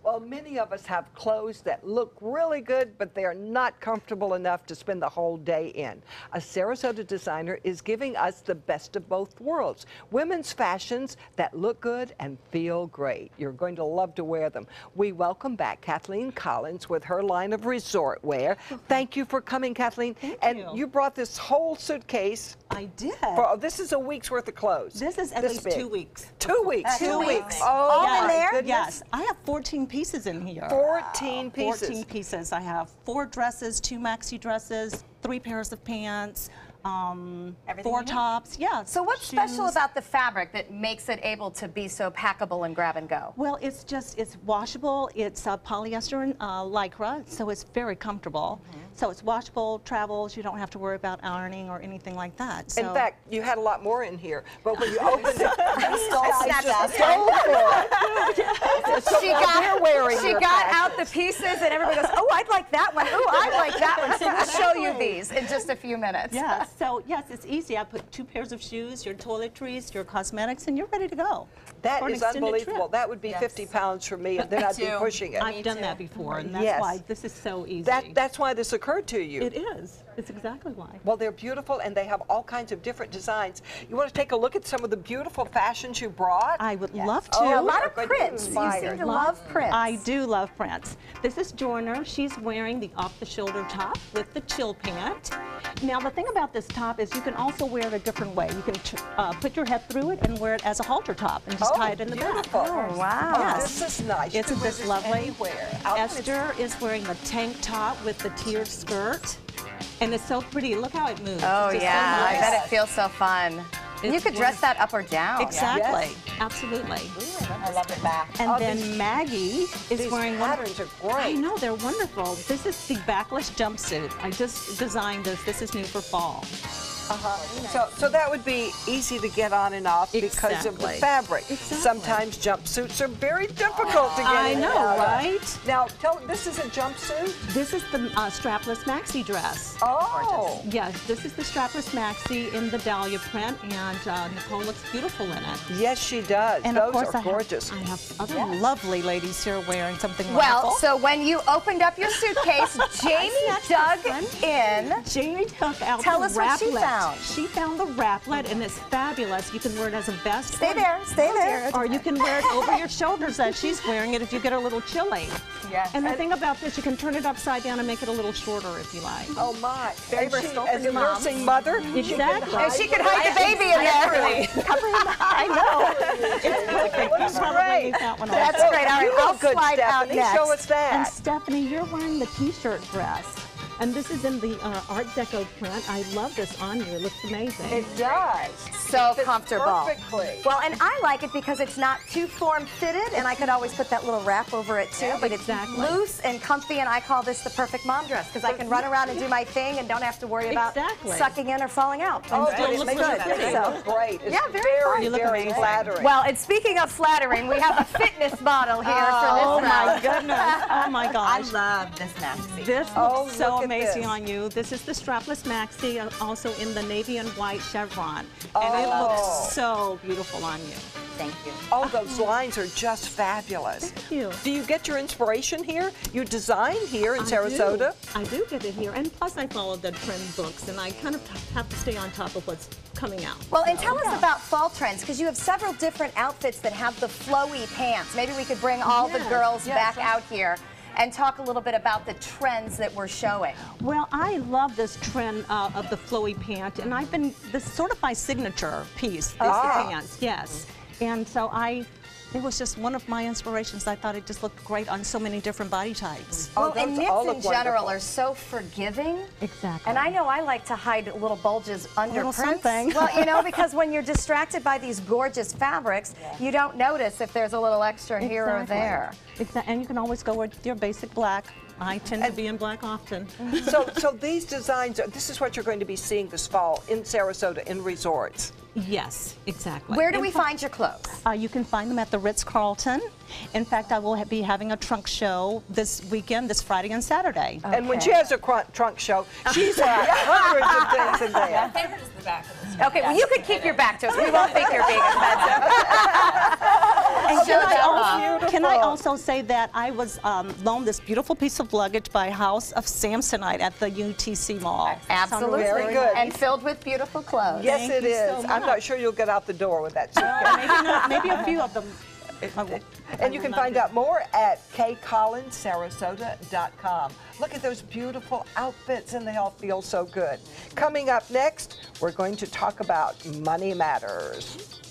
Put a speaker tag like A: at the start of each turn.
A: Well, many of us have clothes that look really good, but they are not comfortable enough to spend the whole day in. A Sarasota designer is giving us the best of both worlds. Women's fashions that look good and feel great. You're going to love to wear them. We welcome back Kathleen Collins with her line of resort wear. Thank you for coming, Kathleen.
B: Thank
A: you brought this whole suitcase.
B: I did.
A: This is a week's worth of clothes.
B: This is at least
A: big.
B: 2 weeks.
A: 2 weeks.
B: 2 weeks.
A: Oh,
B: All
A: my
B: in there?
A: goodness.
B: Yes. I have 14 pieces in here.
A: 14 pieces.
B: 14 pieces. I have 4 dresses, 2 maxi dresses, 3 pairs of pants, 4 tops. Yeah.
C: So what's special about the fabric that makes it able to be so packable and grab and go?
B: Well, it's washable. It's polyester and lycra, so it's very comfortable. So it's washable, travels. You don't have to worry about ironing or anything like that. So
A: in fact, you had a lot more in here, but when you opened it,
C: she got out the pieces, and everybody goes, "Oh, I'd like that one. Oh, I'd like that one." So we'll show you these in just a few minutes.
B: Yeah. So yes, it's easy. I put 2 pairs of shoes, your toiletries, your cosmetics, and you're ready to go.
A: That is unbelievable. That would be 50 pounds for me, and then I'd be pushing it.
B: I've done that before, and that's why this is so easy.
A: That's why this occurred to you.
B: It is. It's exactly why.
A: Well, they're beautiful, and they have all kinds of different designs. You want to take a look at some of the beautiful fashions you brought?
B: I would love to.
C: Oh, a lot of prints. You seem to love prints.
B: I do love prints. This is Joyner. She's wearing the off-the-shoulder top with the chill pant. Now, the thing about this top is you can also wear it a different way. You can put your head through it and wear it as a halter top and just tie it in the back.
A: Oh,
C: wow.
A: Yes. This is nice.
B: Isn't this lovely?
A: Anywhere.
B: Esther is wearing the tank top with the tiered skirt. And it's so pretty. Look how it moves.
C: Oh,
B: it's
C: yeah.
B: so nice.
C: I bet it feels so fun. And you could dress that up or down.
B: Exactly.
A: Yes.
B: Absolutely.
C: I love it back.
B: And then Maggie is wearing one.
A: These patterns are great.
B: I know, they're wonderful. This is the backless jumpsuit. I just designed this. This is new for fall.
A: So that would be easy to get on and off because of the fabric. Sometimes jumpsuits are very difficult to get
B: I
A: in
B: know,
A: and out of.
B: right?
A: Now, this is a jumpsuit?
B: This is the strapless maxi dress.
A: Oh.
B: Yes, this is the strapless maxi in the dahlia print, and Nicole looks beautiful in it.
A: Yes, she does.
B: And
A: those
B: of course
A: are gorgeous.
B: I have other lovely ladies here wearing something
C: Well,
B: wonderful.
C: so when you opened up your suitcase, Jamie dug in.
B: Jamie took out
C: Tell
B: the
C: us what she
B: wraplet.
C: found.
B: She found the wraplet, and it's fabulous. You can wear it as a vest.
C: Stay there, stay there.
B: Or you can wear it over your shoulders as she's wearing it if you get a little chilly.
C: Yes.
B: And the thing about this, you can turn it upside down and make it a little shorter if you like.
A: Oh, my.
C: Very versatile for
A: As a
C: your mom.
A: nursing mother,
B: Exactly.
C: And she could hide the baby in there.
B: I know. It's perfect.
A: That's
B: You probably
A: great.
B: need that one
C: That's
B: also.
C: great. All right,
A: You
C: I'll
A: look good,
C: slide out
A: Stephanie.
C: next.
A: Show us that.
B: And Stephanie, you're wearing the t-shirt dress. And this is in the Art Deco print. I love this on you. It looks amazing.
A: it does.
C: So
A: Fits
C: comfortable.
A: perfectly.
C: Well, and I like it because it's not too form-fitted, and I could always put that little wrap over it too, but it's loose and comfy, and I call this the perfect mom dress because I can run around and do my thing and don't have to worry about sucking in or falling out.
A: Oh,
C: And
A: but it
C: still
A: makes
C: look
A: it
C: good. So.
A: look great. It's
C: Yeah, very fun.
B: You look
A: very
B: amazing.
A: flattering.
C: Well, and speaking of flattering, we have a fitness model here for this
B: Oh my
C: round.
B: goodness. Oh my gosh.
D: I love this maxi.
B: This
A: Oh,
B: looks so
A: look at
B: amazing
A: this.
B: on you. This is the strapless maxi, also in the navy and white chevron.
A: Oh.
B: And it looks so beautiful on you.
D: Thank you.
A: Oh, those lines are just fabulous.
B: Thank you.
A: Do you get your inspiration here? You design here in Sarasota?
B: I do get it here. And plus I follow the trend books, and I kind of have to stay on top of what's coming out.
C: Well, and tell us about fall trends, because you have several different outfits that have the flowy pants. Maybe we could bring all the girls back out here and talk a little bit about the trends that we're showing.
B: Well, I love this trend of the flowy pant, and this is sort of my signature piece, these pants, yes. And so it was just one of my inspirations. I thought it just looked great on so many different body types.
C: Well, and knits
A: all
C: in
A: look
C: general
A: wonderful.
C: are so forgiving.
B: Exactly.
C: And I know I like to hide little bulges under
B: little
C: prints.
B: something.
C: Well, you know, because when you're distracted by these gorgeous fabrics, you don't notice if there's a little extra here or there.
B: And you can always go with your basic black. I tend to be in black often.
A: So these designs, this is what you're going to be seeing this fall in Sarasota in resorts.
B: Yes, exactly.
C: Where do we find your clothes?
B: You can find them at the Ritz-Carlton. In fact, I will be having a trunk show this weekend, this Friday and Saturday.
A: And when she has a trunk show, she's got hundreds of things in there.
D: My favorite is the back of this.
C: Okay, well, you could keep your back to us. We won't think you're being offensive.
B: And
C: beautiful.
B: can I also say that I was loaned this beautiful piece of luggage by House of Samsonite at the UTC Mall.
C: Absolutely.
A: Very good.
C: And filled with beautiful clothes.
A: Yes,
B: Thank
A: it
B: you
A: is.
B: so
A: I'm
B: much.
A: not sure you'll get out the door with that suitcase.
B: Maybe not. Maybe a few of them.
A: And you can find out more at kcollinssarasota.com. Look at those beautiful outfits, and they all feel so good. Coming up next, we're going to talk about Money Matters.